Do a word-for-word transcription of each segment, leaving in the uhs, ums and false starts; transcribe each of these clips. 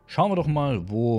Schauen wir doch mal, wo...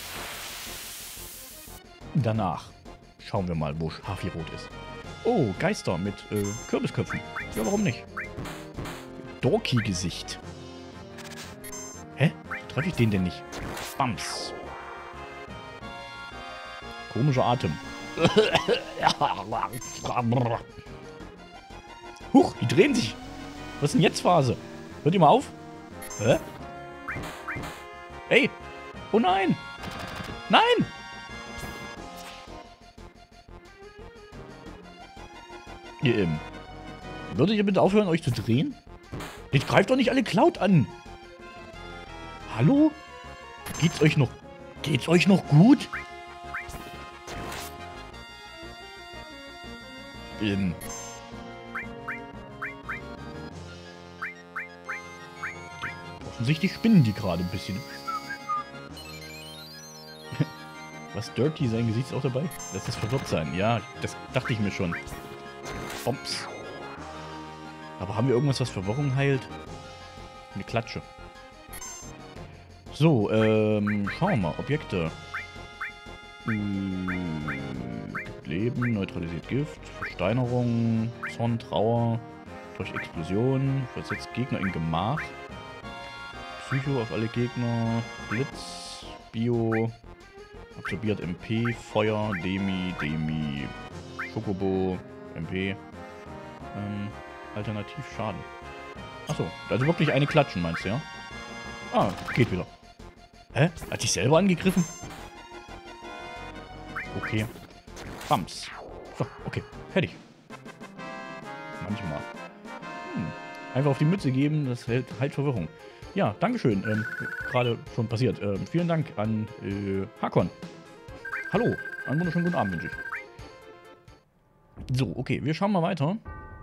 Danach. Schauen wir mal, wo Hafirot ist. Oh, Geister mit äh, Kürbisköpfen. Ja, warum nicht? Dorky-Gesicht. Hä? Treffe ich den denn nicht? Bams. Komischer Atem. Huch, die drehen sich. Was ist denn jetzt Phase? Hört ihr mal auf? Hä? Ey! Oh nein! Nein! Ihr, ähm, würdet ihr bitte aufhören, euch zu drehen? Jetzt greift doch nicht alle Cloud an! Hallo? Geht's euch noch... Geht's euch noch gut? Ähm... Offensichtlich spinnen die gerade ein bisschen. Was, Dirty, sein Gesicht ist auch dabei? Lass das verwirrt sein. Ja, das dachte ich mir schon. Bombs. Aber haben wir irgendwas, was Verwirrung heilt? Eine Klatsche. So, ähm, schauen wir mal. Objekte. Äh, gibt Leben, neutralisiert Gift, Versteinerung, Zorn, Trauer, durch Explosion, versetzt Gegner in Gemach. Psycho auf alle Gegner, Blitz, Bio, absorbiert M P, Feuer, Demi, Demi, Schokobo, M P, ähm, alternativ Schaden. Achso, also wirklich eine Klatschen, meinst du, ja? Ah, geht wieder. Hä? Hat sich selber angegriffen? Okay. Bams. So, okay, fertig. Manchmal. Hm. Einfach auf die Mütze geben, das hält halt Verwirrung. Ja, dankeschön. Ähm, gerade schon passiert. Ähm, vielen Dank an äh, Hakon. Hallo. Einen wunderschönen guten Abend wünsche ich. So, okay. Wir schauen mal weiter.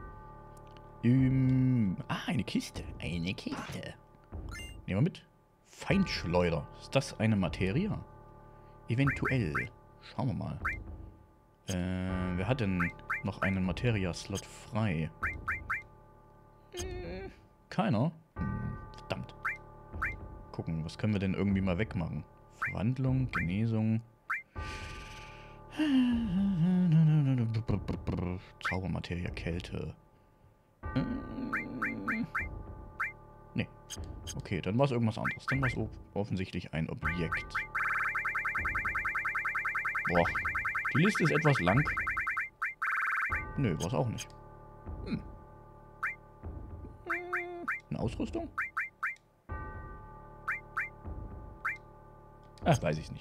Ähm, ah, eine Kiste. Eine Kiste. Nehmen wir mit. Feindschleuder. Ist das eine Materie? Eventuell. Schauen wir mal. Äh, wer hat denn noch einen Materia-Slot frei? Hm, keiner. Hm, verdammt. Gucken, was können wir denn irgendwie mal wegmachen? Verwandlung, Genesung. Zaubermaterie, Kälte. Nee. Okay, dann war es irgendwas anderes. Dann war es offensichtlich ein Objekt. Boah, die Liste ist etwas lang. Nö, war es auch nicht. Hm. Eine Ausrüstung? Ach, weiß ich nicht.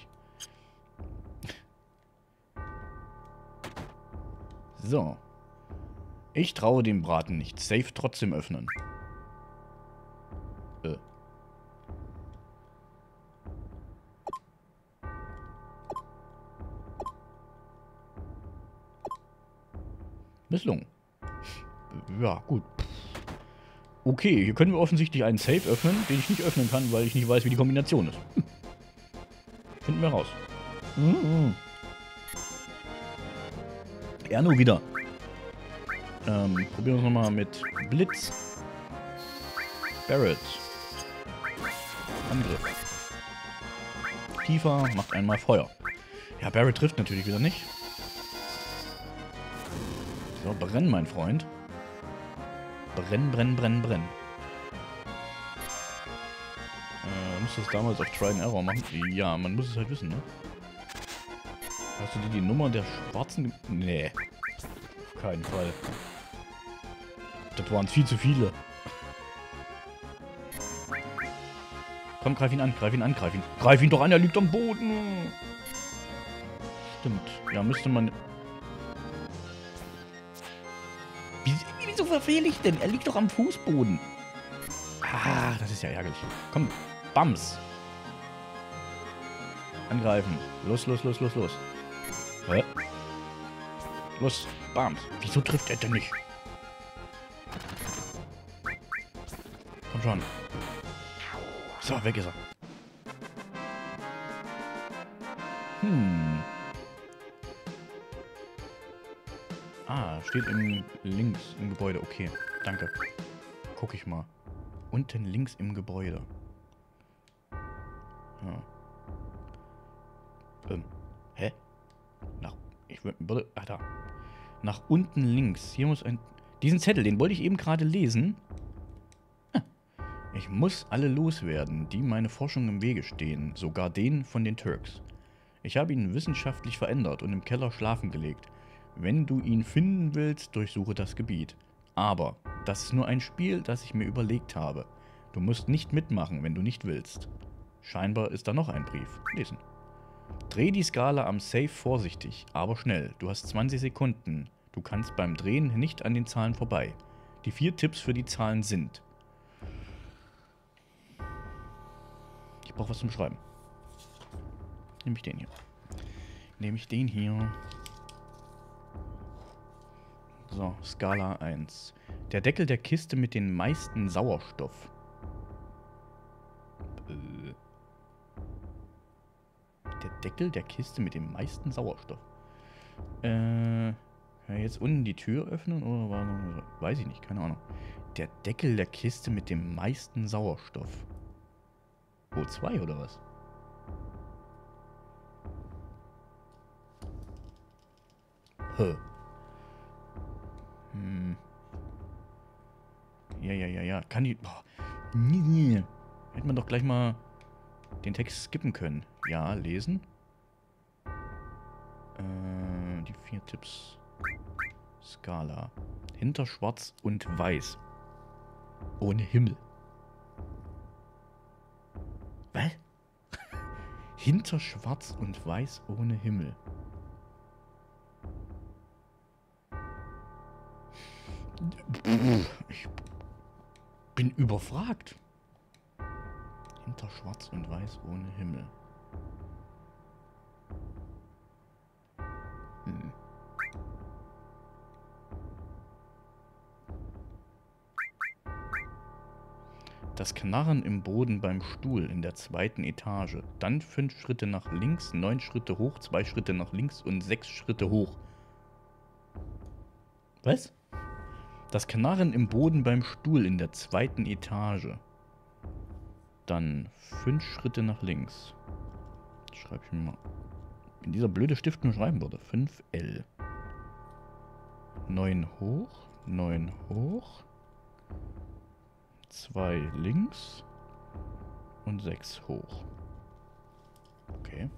So. Ich traue dem Braten nicht. Safe trotzdem öffnen. Äh. Misslungen. Ja, gut. Okay, hier können wir offensichtlich einen Safe öffnen, den ich nicht öffnen kann, weil ich nicht weiß, wie die Kombination ist. Hm. Finden wir raus. Mhm. Erno wieder. Ähm, probieren wir es nochmal mit Blitz. Barret. Angriff. Tiefer macht einmal Feuer. Ja, Barret trifft natürlich wieder nicht. So, brenn, mein Freund. Brenn, brenn, brenn, brenn. Äh, musst du das damals auf Try and Error machen? Ja, man muss es halt wissen, ne? Hast du dir die Nummer der schwarzen... Nee. Auf keinen Fall. Das waren viel zu viele. Komm, greif ihn an, greif ihn an, greif ihn. Greif ihn doch an, er liegt am Boden. Stimmt. Ja, müsste man... Wieso verfehle ich denn? Er liegt doch am Fußboden. Ah, das ist ja ärgerlich. Komm, Bams. Angreifen. Los, los, los, los, los. Hä? Los, Bams. Wieso trifft er denn nicht? Komm schon. So, weg ist er. Hm. Ah, steht im links im Gebäude. Okay, danke. Guck ich mal. Unten links im Gebäude. Ja. Ähm, hä? Nach, ich würde, ah da. Nach unten links. Hier muss ein, diesen Zettel, den wollte ich eben gerade lesen. Ah. Ich muss alle loswerden, die meine Forschung im Wege stehen. Sogar den von den Turks. Ich habe ihn wissenschaftlich verändert und im Keller schlafen gelegt. Wenn du ihn finden willst, durchsuche das Gebiet. Aber das ist nur ein Spiel, das ich mir überlegt habe. Du musst nicht mitmachen, wenn du nicht willst. Scheinbar ist da noch ein Brief. Lesen. Dreh die Skala am Safe vorsichtig, aber schnell. Du hast zwanzig Sekunden. Du kannst beim Drehen nicht an den Zahlen vorbei. Die vier Tipps für die Zahlen sind... Ich brauche was zum Schreiben. Nehme ich den hier. Nehme ich den hier. So, Skala eins. Der Deckel der Kiste mit den meisten Sauerstoff. Äh. Der Deckel der Kiste mit dem meisten Sauerstoff. Äh. Kann ich jetzt unten die Tür öffnen oder war noch, weiß ich nicht, keine Ahnung. Der Deckel der Kiste mit dem meisten Sauerstoff. O zwei oder was? Hä? Hm. Ja, ja, ja, ja. Kann die... Boah. Nie, nie. Hätte man doch gleich mal den Text skippen können. Ja, lesen. Äh, die vier Tipps. Skala. Hinter Schwarz und Weiß. Ohne Himmel. Was? Hinter Schwarz und Weiß ohne Himmel. Ich bin überfragt. Hinter Schwarz und Weiß ohne Himmel. Hm. Das Knarren im Boden beim Stuhl in der zweiten Etage. Dann fünf Schritte nach links, neun Schritte hoch, zwei Schritte nach links und sechs Schritte hoch. Was? Das Knarren im Boden beim Stuhl in der zweiten Etage. Dann fünf Schritte nach links. Schreibe ich mir mal. Wenn dieser blöde Stift nur schreiben würde. fünf L. neun hoch. neun hoch. zwei links. Und sechs hoch. Okay.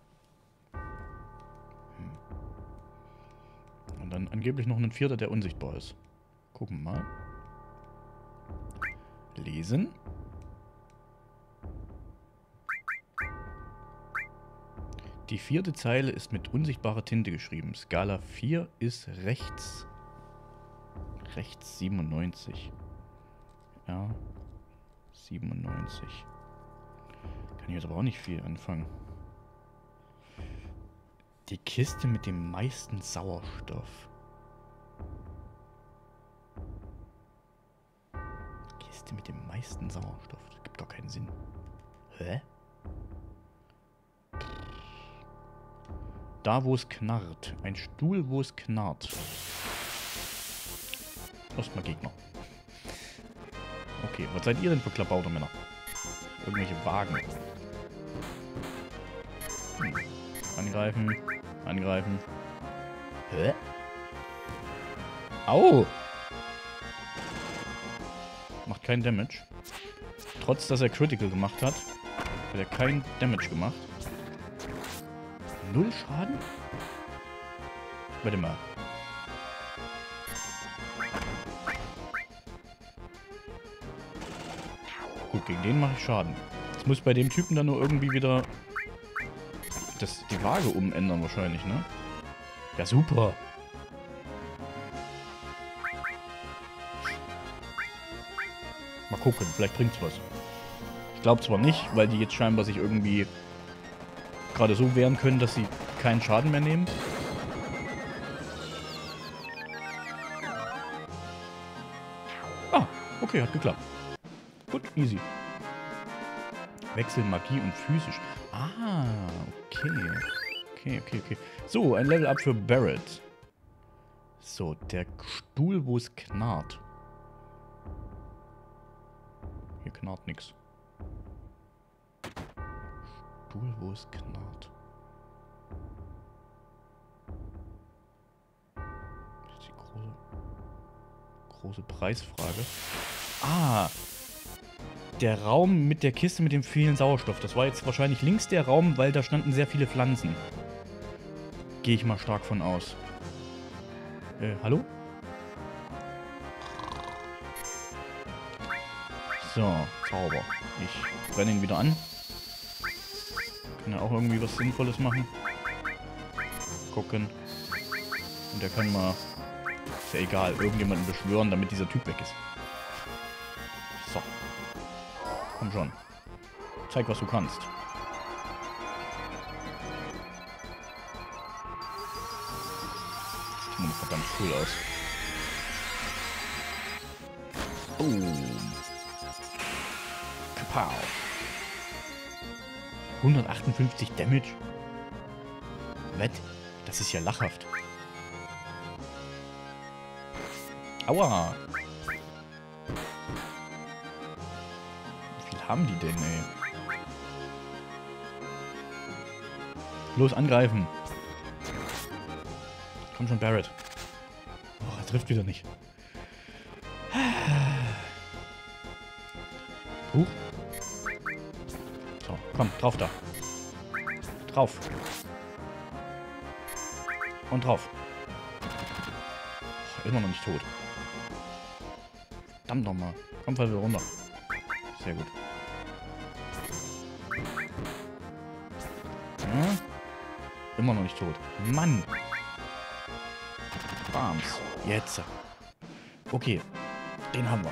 Hm. Und dann angeblich noch ein vierter, der unsichtbar ist. Gucken wir mal. Lesen. Die vierte Zeile ist mit unsichtbarer Tinte geschrieben. Skala vier ist rechts. Rechts siebenundneunzig. Ja. siebenundneunzig. Kann ich jetzt aber auch nicht viel anfangen. Die Kiste mit dem meisten Sauerstoff. Kiste mit dem meisten Sauerstoff. Das gibt gar keinen Sinn. Hä? Da, wo es knarrt. Ein Stuhl, wo es knarrt. Erstmal Gegner. Okay, was seid ihr denn für Klabauter Männer? Irgendwelche Wagen. Hm. Angreifen. Angreifen. Hä? Au! Macht keinen Damage. Trotz, dass er Critical gemacht hat, hat er keinen Damage gemacht. Null Schaden? Warte mal. Gut, gegen den mache ich Schaden. Jetzt muss bei dem Typen dann nur irgendwie wieder das, die Waage umändern wahrscheinlich, ne? Ja, super. Mal gucken, vielleicht bringt's was. Ich glaube zwar nicht, weil die jetzt scheinbar sich irgendwie gerade so wehren können, dass sie keinen Schaden mehr nehmen. Ah, okay, hat geklappt. Gut, easy. Wechsel Magie und physisch. Ah, okay. Okay, okay, okay. So, ein Level Up für Barret. So, der Stuhl, wo es knarrt. Hier knarrt nichts. Stuhl, wo es knarrt. Das ist die große, große Preisfrage. Ah! Der Raum mit der Kiste mit dem vielen Sauerstoff. Das war jetzt wahrscheinlich links der Raum, weil da standen sehr viele Pflanzen. Gehe ich mal stark von aus. Äh, hallo? So, Zauber. Ich brenne ihn wieder an. Kann er auch irgendwie was Sinnvolles machen. Gucken. Und der kann mal... Ist ja egal, irgendjemanden beschwören, damit dieser Typ weg ist. So. Komm schon. Zeig, was du kannst. Sieht schon verdammt cool aus. Boom. Kapow. hundertachtundfünfzig Damage. Was? Das ist ja lachhaft. Aua. Wie viel haben die denn, ey? Los, angreifen. Komm schon, Barret. Oh, er trifft wieder nicht. Huch. So, komm, drauf da. Drauf. Und drauf. Oh, immer noch nicht tot. Verdammt nochmal. Komm, fall wieder runter. Sehr gut. Ja. Immer noch nicht tot. Mann. Bams. Jetzt. Okay. Den haben wir.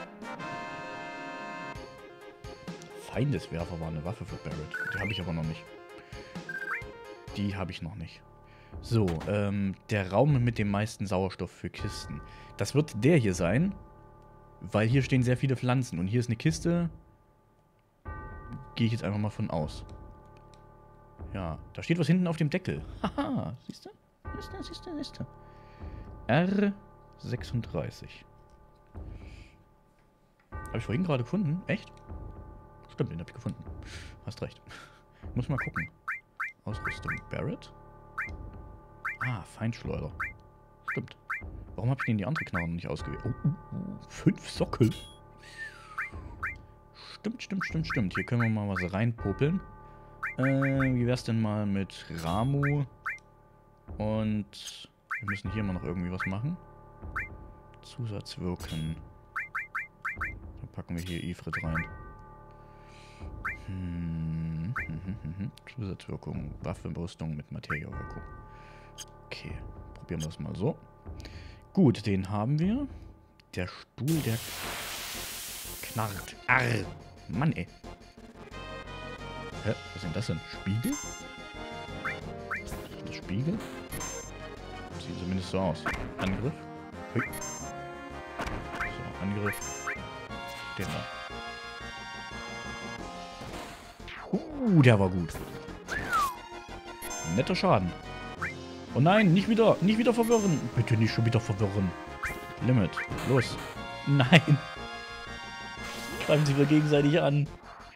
Feindeswerfer war eine Waffe für Barret. Die habe ich aber noch nicht. Die habe ich noch nicht. So, ähm, der Raum mit dem meisten Sauerstoff für Kisten. Das wird der hier sein, weil hier stehen sehr viele Pflanzen. Und hier ist eine Kiste. Gehe ich jetzt einfach mal von aus. Ja, da steht was hinten auf dem Deckel. Haha, siehst du? Siehst du, siehst du, siehst du. R sechsunddreißig. Habe ich vorhin gerade gefunden? Echt? Stimmt, den habe ich gefunden. Hast recht. Ich muss mal gucken. Ausrüstung. Barret. Ah, Feinschleuder. Stimmt. Warum habe ich denn die andere Knarre nicht ausgewählt? Oh, oh, oh, fünf Sockel. Stimmt, stimmt, stimmt, stimmt. Hier können wir mal was reinpopeln. Äh, wie wär's denn mal mit Ramu? Und wir müssen hier mal noch irgendwie was machen. Zusatzwirken. Dann packen wir hier Ifrit rein. Hm, hm, hm, hm, hm. Zusatzwirkung. Waffenrüstung mit Materiewirkung. Okay, probieren wir es mal so. Gut, den haben wir. Der Stuhl, der knarrt. Arr! Mann, ey. Hä? Was ist denn das denn? Spiegel? Ist das Spiegel? Sieht zumindest so aus. Angriff. Hui. So, Angriff. Den da. Uh, der war gut. Netter Schaden. Oh nein, nicht wieder. Nicht wieder verwirren. Bitte nicht schon wieder verwirren. Limit. Los. Nein. Greifen sie wieder gegenseitig an.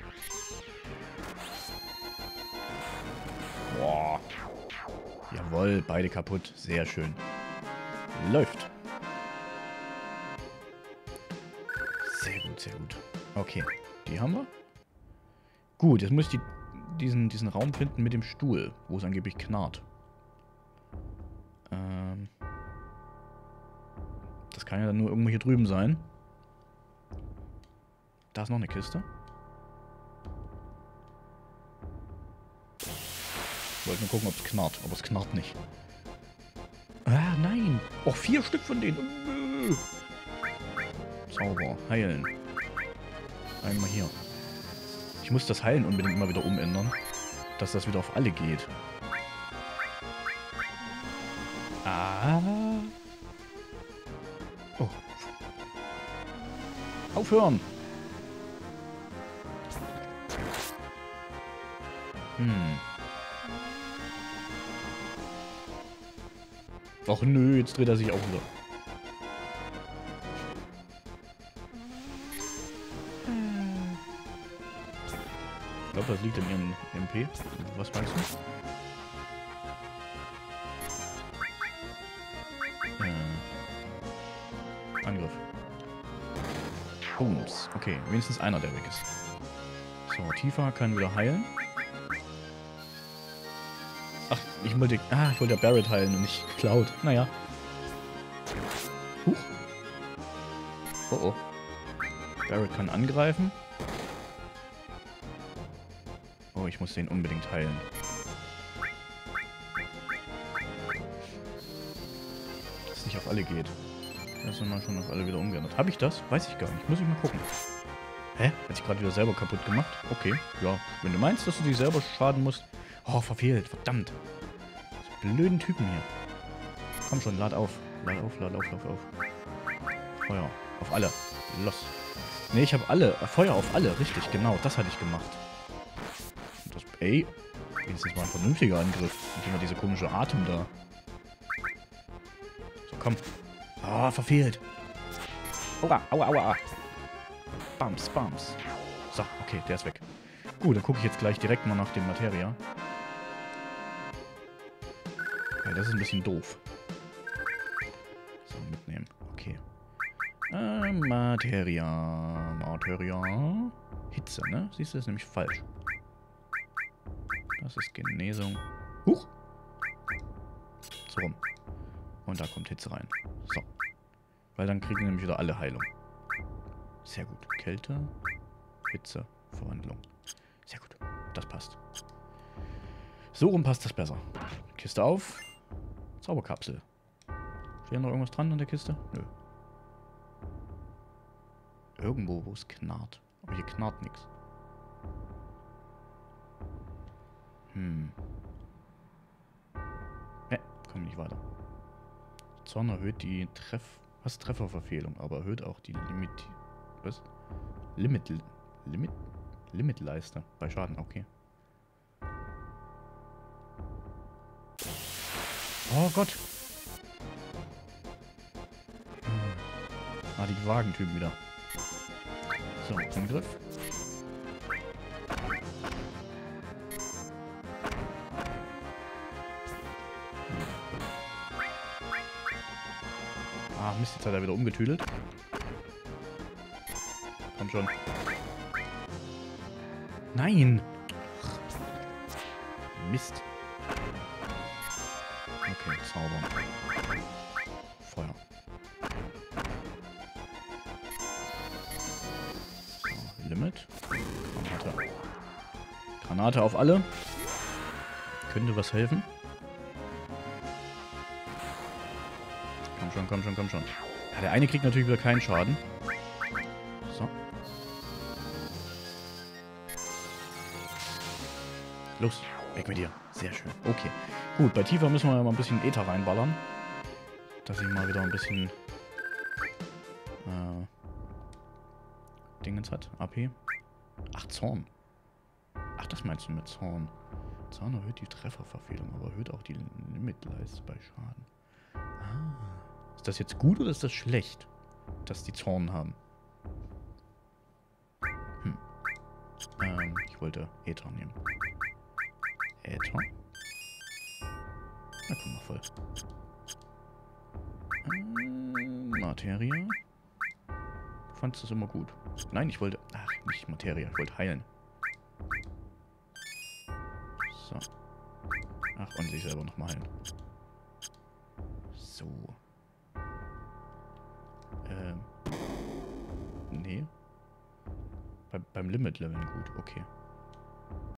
Boah. Jawohl, beide kaputt. Sehr schön. Läuft. Sehr gut, sehr gut. Okay, die haben wir. Gut, jetzt muss ich die, diesen, diesen Raum finden mit dem Stuhl, wo es angeblich knarrt. Ähm, das kann ja dann nur irgendwo hier drüben sein. Da ist noch eine Kiste. Ich wollte nur gucken, ob es knarrt, aber es knarrt nicht. Ah, nein! Auch vier Stück von denen. Zauber, heilen. Einmal hier. Ich muss das Heilen unbedingt mal wieder umändern, dass das wieder auf alle geht. Ah. Oh. Aufhören! Hm. Och nö, jetzt dreht er sich auch wieder. Ich glaube, hoffe, es liegt in ihrem M P. Was meinst du? Äh. Angriff. Booms. Okay, wenigstens einer, der weg ist. So, Tifa kann wieder heilen. Ach, ich wollte... Ah, ich wollte ja Barret heilen und nicht Cloud. Naja. Huch. Oh oh. Barret kann angreifen. Oh, ich muss den unbedingt heilen. Dass es nicht auf alle geht. Das ist mal schon auf alle wieder umgeändert. Habe ich das? Weiß ich gar nicht. Muss ich mal gucken. Hä? Hat sich gerade wieder selber kaputt gemacht? Okay, ja. Wenn du meinst, dass du dich selber schaden musst... Oh, verfehlt. Verdammt. So blöden Typen hier. Komm schon, lad auf. Lad auf, lad auf, lad auf. Feuer. Auf alle. Los. Ne, ich habe alle. Feuer auf alle. Richtig, genau. Das hatte ich gemacht. Und das... Ey. Wenigstens mal ein vernünftiger Angriff. Nicht immer diese komische Atem da. So, komm. Ah, oh, verfehlt. Aua, aua, aua. Bams, bams. So, okay, der ist weg. Gut, dann gucke ich jetzt gleich direkt mal nach dem Materia. Weil das ist ein bisschen doof. So, mitnehmen. Okay. Äh, Materia. Materia. Hitze, ne? Siehst du, das ist nämlich falsch. Das ist Genesung. Huch! So rum. Und da kommt Hitze rein. So. Weil dann kriegen nämlich wieder alle Heilung. Sehr gut. Kälte, Hitze, Verwandlung. Sehr gut. Das passt. So rum passt das besser. Kiste auf. Zauberkapsel. Steht noch irgendwas dran an der Kiste? Nö. Irgendwo, wo es knarrt. Aber hier knarrt nichts. Hm. Ne, komm nicht weiter. Zorn erhöht die Treff... Was? Trefferverfehlung, aber erhöht auch die Limit... Was? Limit... Limit... Limitleiste. Bei Schaden, okay. Oh Gott! Hm. Ah, die Wagentypen wieder. So, Angriff. Ah, Mist, jetzt hat er wieder umgetüdelt. Komm schon. Nein! Mist. Okay, zaubern. Feuer. So, Limit. Granate. Granate auf alle. Könnte was helfen. Komm schon, komm schon, komm schon. Ja, der eine kriegt natürlich wieder keinen Schaden. So. Los, weg mit dir. Sehr schön. Okay. Gut, bei Tifa müssen wir ja mal ein bisschen Äther reinballern. Dass sie mal wieder ein bisschen äh, Dingens hat. A P. Ach, Zorn. Ach, das meinst du mit Zorn. Zorn erhöht die Trefferverfehlung, aber erhöht auch die Limitleiste bei Schaden. Ah. Ist das jetzt gut oder ist das schlecht, dass die Zorn haben? Hm. Ähm, ich wollte Äther nehmen. Äther. Na, guck mal, voll. Ähm, Materia. Du fandest das immer gut. Nein, ich wollte... Ach, nicht Materia. Ich wollte heilen. So. Ach, und sich selber nochmal heilen. So. Ähm. Nee. Bei, beim Limit-Leveln gut. Okay.